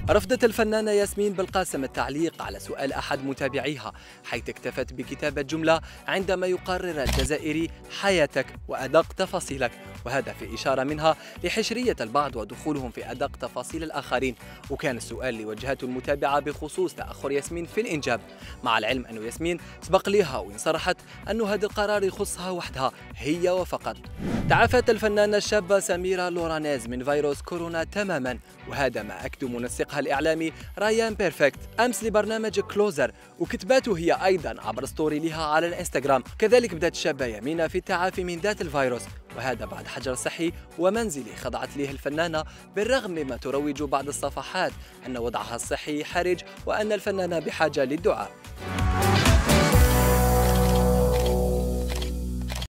رفضت الفنانة ياسمين بالقاسم التعليق على سؤال أحد متابعيها، حيث اكتفت بكتابة جملة: عندما يقرر الجزائري حياتك وأدق تفاصيلك، وهذا في إشارة منها لحشرية البعض ودخولهم في أدق تفاصيل الآخرين. وكان السؤال اللي وجهته المتابعة بخصوص تأخر ياسمين في الإنجاب، مع العلم أن ياسمين سبق لها وإن صرحت أن هذا القرار يخصها وحدها هي وفقط. تعافت الفنانة الشابة سميرة لورانيز من فيروس كورونا تماما، وهذا ما أكد منسقها الإعلامي رايان بيرفكت أمس لبرنامج كلوزر، وكتباته هي أيضا عبر ستوري لها على الانستغرام. كذلك بدأت الشابة يمينة في التعافي من ذات الفيروس، وهذا بعد حجر صحي ومنزلي خضعت له الفنانة، بالرغم مما تروج بعض الصفحات أن وضعها الصحي حرج وأن الفنانة بحاجة للدعاء.